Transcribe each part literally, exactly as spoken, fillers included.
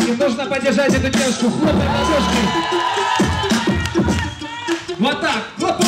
девушки, нужно поддержать эту девушку, хлопаем ладошкой. Вот так, хлопок.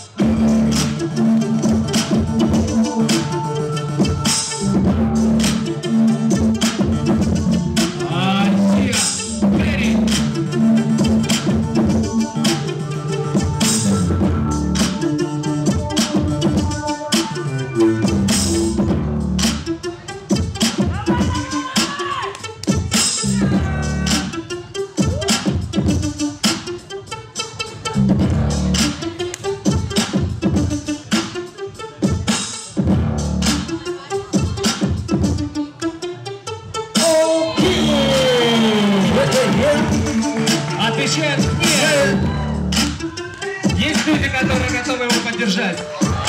Отвечает нет. Есть люди, которые готовы его поддержать.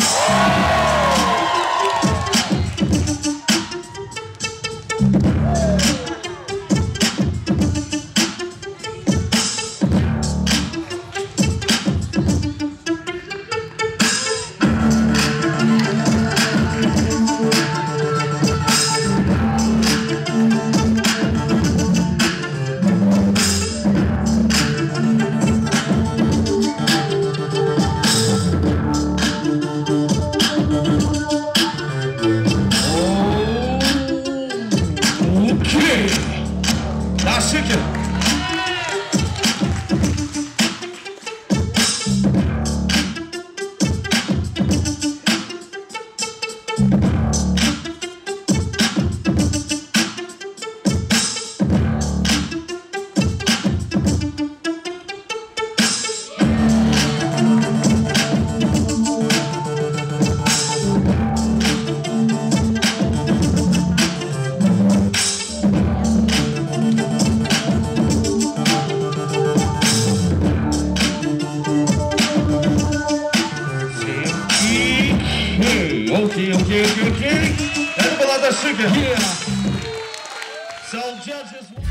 Да, Шикер. Окей, окей, окей, окей. Это была The Sugar. Yeah. So judges.